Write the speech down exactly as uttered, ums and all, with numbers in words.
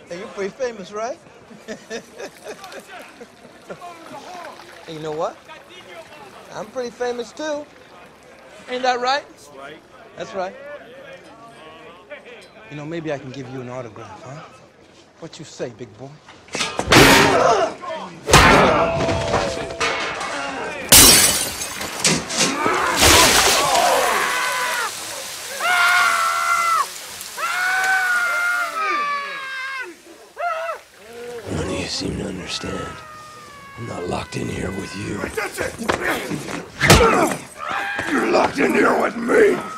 Hey, you're pretty famous, right? Hey, you know what? I'm pretty famous, too. Ain't that right? That's right. That's right. You know, maybe I can give you an autograph, huh? What you say, big boy? None of you seem to understand. I'm not locked in here with you. That's it! You're locked in here with me!